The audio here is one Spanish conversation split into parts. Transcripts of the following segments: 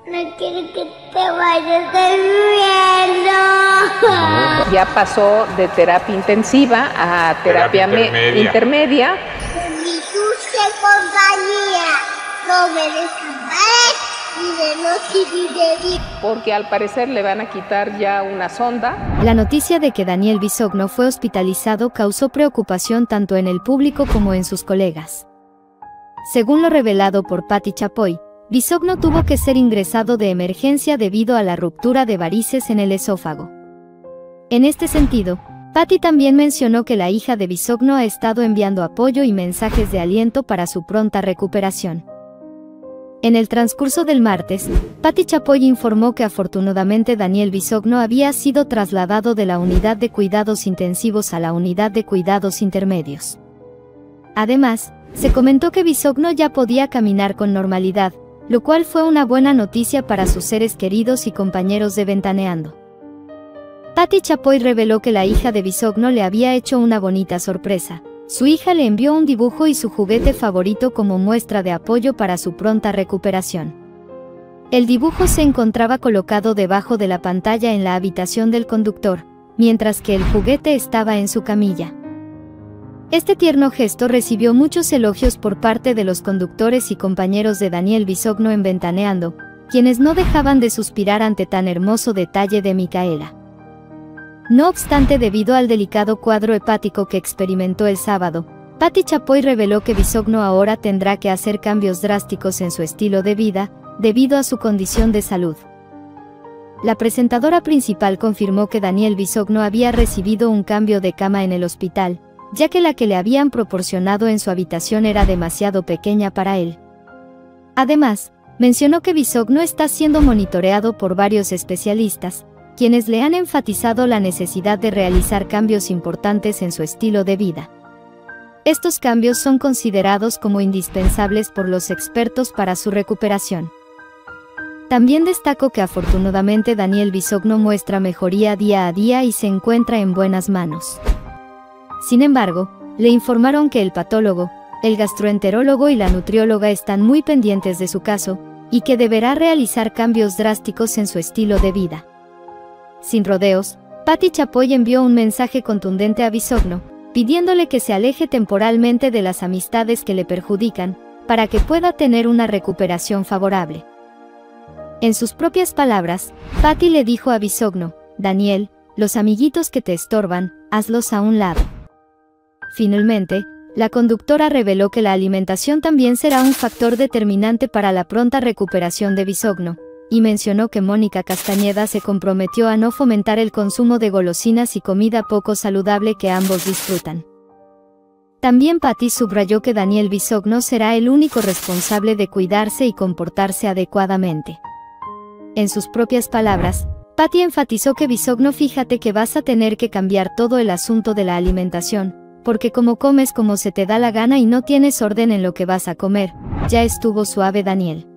No quiero que te vayas del viendo. Ya pasó de terapia intensiva a terapia intermedia. De mi dulce compañía, no me desampares ni de noche ni de día. Porque al parecer le van a quitar ya una sonda. La noticia de que Daniel Bisogno fue hospitalizado causó preocupación tanto en el público como en sus colegas. Según lo revelado por Patti Chapoy, Bisogno tuvo que ser ingresado de emergencia debido a la ruptura de varices en el esófago. En este sentido, Patti también mencionó que la hija de Bisogno ha estado enviando apoyo y mensajes de aliento para su pronta recuperación. En el transcurso del martes, Patti Chapoy informó que afortunadamente Daniel Bisogno había sido trasladado de la unidad de cuidados intensivos a la unidad de cuidados intermedios. Además, se comentó que Bisogno ya podía caminar con normalidad, lo cual fue una buena noticia para sus seres queridos y compañeros de Ventaneando. Patti Chapoy reveló que la hija de Bisogno le había hecho una bonita sorpresa. Su hija le envió un dibujo y su juguete favorito como muestra de apoyo para su pronta recuperación. El dibujo se encontraba colocado debajo de la pantalla en la habitación del conductor, mientras que el juguete estaba en su camilla. Este tierno gesto recibió muchos elogios por parte de los conductores y compañeros de Daniel Bisogno en Ventaneando, quienes no dejaban de suspirar ante tan hermoso detalle de Micaela. No obstante, debido al delicado cuadro hepático que experimentó el sábado, Patti Chapoy reveló que Bisogno ahora tendrá que hacer cambios drásticos en su estilo de vida, debido a su condición de salud. La presentadora principal confirmó que Daniel Bisogno había recibido un cambio de cama en el hospital, ya que la que le habían proporcionado en su habitación era demasiado pequeña para él. Además, mencionó que Bisogno está siendo monitoreado por varios especialistas, quienes le han enfatizado la necesidad de realizar cambios importantes en su estilo de vida. Estos cambios son considerados como indispensables por los expertos para su recuperación. También destacó que afortunadamente Daniel Bisogno muestra mejoría día a día y se encuentra en buenas manos. Sin embargo, le informaron que el patólogo, el gastroenterólogo y la nutrióloga están muy pendientes de su caso, y que deberá realizar cambios drásticos en su estilo de vida. Sin rodeos, Patti Chapoy envió un mensaje contundente a Bisogno, pidiéndole que se aleje temporalmente de las amistades que le perjudican, para que pueda tener una recuperación favorable. En sus propias palabras, Patti le dijo a Bisogno: Daniel, los amiguitos que te estorban, hazlos a un lado. Finalmente, la conductora reveló que la alimentación también será un factor determinante para la pronta recuperación de Bisogno, y mencionó que Mónica Castañeda se comprometió a no fomentar el consumo de golosinas y comida poco saludable que ambos disfrutan. También Patti subrayó que Daniel Bisogno será el único responsable de cuidarse y comportarse adecuadamente. En sus propias palabras, Patti enfatizó que Bisogno, fíjate que vas a tener que cambiar todo el asunto de la alimentación, porque como comes como se te da la gana y no tienes orden en lo que vas a comer, ya estuvo suave Daniel.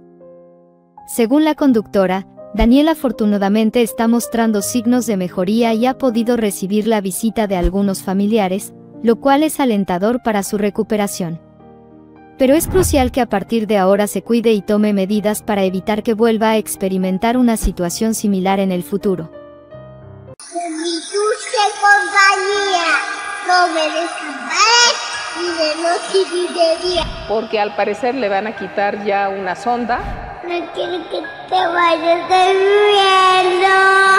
Según la conductora, Daniel afortunadamente está mostrando signos de mejoría y ha podido recibir la visita de algunos familiares, lo cual es alentador para su recuperación. Pero es crucial que a partir de ahora se cuide y tome medidas para evitar que vuelva a experimentar una situación similar en el futuro. De mi dulce compañía, no me desampares ni de noche ni de día. Porque al parecer le van a quitar ya una sonda. No quiero que te vayas del viendo.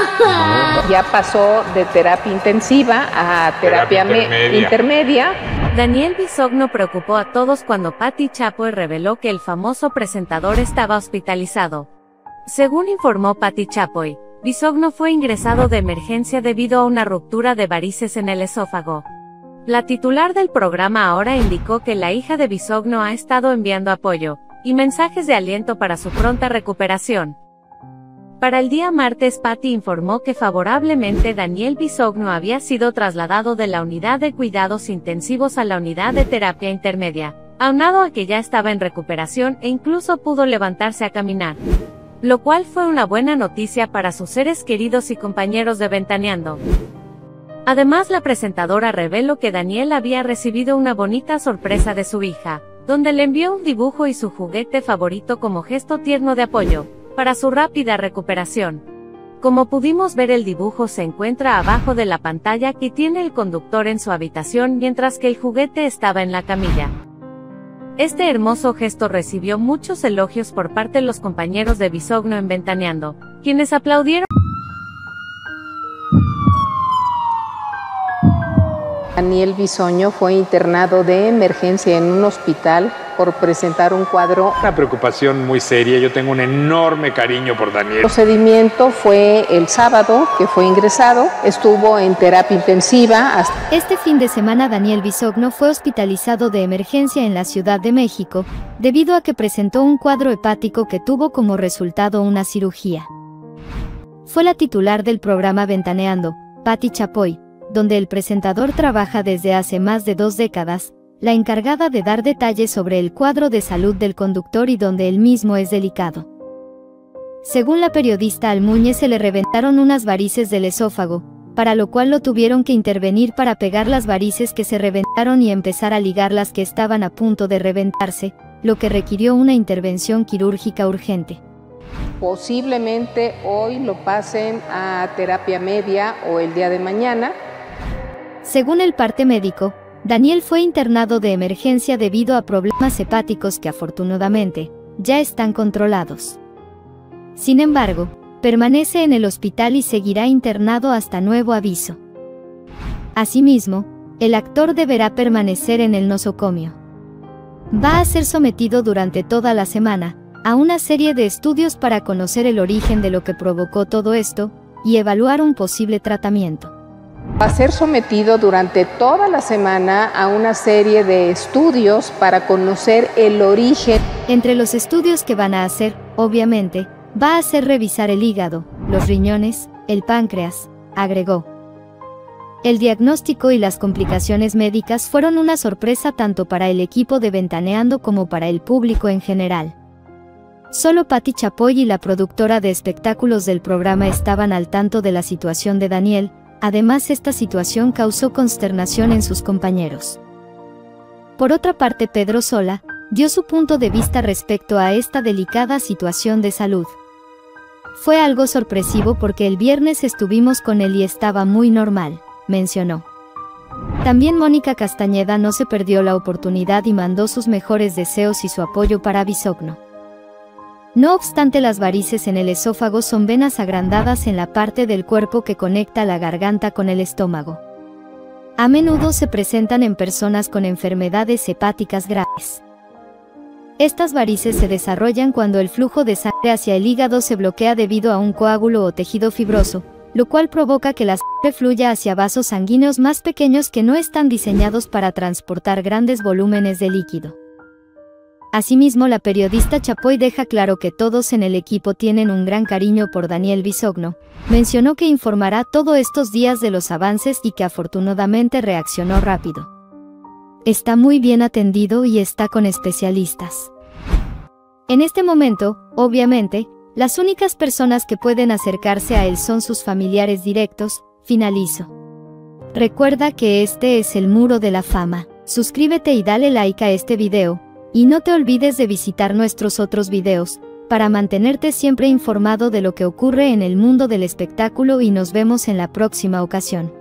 Ya pasó de terapia intensiva a terapia intermedia. Daniel Bisogno preocupó a todos cuando Patti Chapoy reveló que el famoso presentador estaba hospitalizado. Según informó Patti Chapoy, Bisogno fue ingresado de emergencia debido a una ruptura de varices en el esófago. La titular del programa ahora indicó que la hija de Bisogno ha estado enviando apoyo y mensajes de aliento para su pronta recuperación. Para el día martes, Patti informó que favorablemente Daniel Bisogno había sido trasladado de la unidad de cuidados intensivos a la unidad de terapia intermedia, aunado a que ya estaba en recuperación e incluso pudo levantarse a caminar, lo cual fue una buena noticia para sus seres queridos y compañeros de Ventaneando. Además, la presentadora reveló que Daniel había recibido una bonita sorpresa de su hija, donde le envió un dibujo y su juguete favorito como gesto tierno de apoyo, para su rápida recuperación. Como pudimos ver, el dibujo se encuentra abajo de la pantalla que tiene el conductor en su habitación mientras que el juguete estaba en la camilla. Este hermoso gesto recibió muchos elogios por parte de los compañeros de Bisogno en Ventaneando, quienes aplaudieron. Daniel Bisoño fue internado de emergencia en un hospital por presentar un cuadro. Una preocupación muy seria, yo tengo un enorme cariño por Daniel. El procedimiento fue el sábado que fue ingresado, estuvo en terapia intensiva. Este fin de semana Daniel Bisogno fue hospitalizado de emergencia en la Ciudad de México, debido a que presentó un cuadro hepático que tuvo como resultado una cirugía. Fue la titular del programa Ventaneando, Patti Chapoy, donde el presentador trabaja desde hace más de 2 décadas, la encargada de dar detalles sobre el cuadro de salud del conductor y donde el mismo es delicado. Según la periodista Almuñez, se le reventaron unas varices del esófago, para lo cual lo tuvieron que intervenir para pegar las varices que se reventaron y empezar a ligar las que estaban a punto de reventarse, lo que requirió una intervención quirúrgica urgente. Posiblemente hoy lo pasen a terapia media o el día de mañana. Según el parte médico, Daniel fue internado de emergencia debido a problemas hepáticos que afortunadamente ya están controlados. Sin embargo, permanece en el hospital y seguirá internado hasta nuevo aviso. Asimismo, el actor deberá permanecer en el nosocomio. Va a ser sometido durante toda la semana a una serie de estudios para conocer el origen de lo que provocó todo esto y evaluar un posible tratamiento. Va a ser sometido durante toda la semana a una serie de estudios para conocer el origen. Entre los estudios que van a hacer, obviamente, va a ser revisar el hígado, los riñones, el páncreas, agregó. El diagnóstico y las complicaciones médicas fueron una sorpresa tanto para el equipo de Ventaneando como para el público en general. Solo Patti Chapoy y la productora de espectáculos del programa estaban al tanto de la situación de Daniel. Además, esta situación causó consternación en sus compañeros. Por otra parte, Pedro Sola dio su punto de vista respecto a esta delicada situación de salud. Fue algo sorpresivo porque el viernes estuvimos con él y estaba muy normal, mencionó. También Mónica Castañeda no se perdió la oportunidad y mandó sus mejores deseos y su apoyo para Bisogno. No obstante, las varices en el esófago son venas agrandadas en la parte del cuerpo que conecta la garganta con el estómago. A menudo se presentan en personas con enfermedades hepáticas graves. Estas varices se desarrollan cuando el flujo de sangre hacia el hígado se bloquea debido a un coágulo o tejido fibroso, lo cual provoca que la sangre fluya hacia vasos sanguíneos más pequeños que no están diseñados para transportar grandes volúmenes de líquido. Asimismo, la periodista Chapoy deja claro que todos en el equipo tienen un gran cariño por Daniel Bisogno. Mencionó que informará todos estos días de los avances y que afortunadamente reaccionó rápido. Está muy bien atendido y está con especialistas. En este momento, obviamente, las únicas personas que pueden acercarse a él son sus familiares directos, finalizó. Recuerda que este es el Muro de la Fama. Suscríbete y dale like a este video. Y no te olvides de visitar nuestros otros videos, para mantenerte siempre informado de lo que ocurre en el mundo del espectáculo y nos vemos en la próxima ocasión.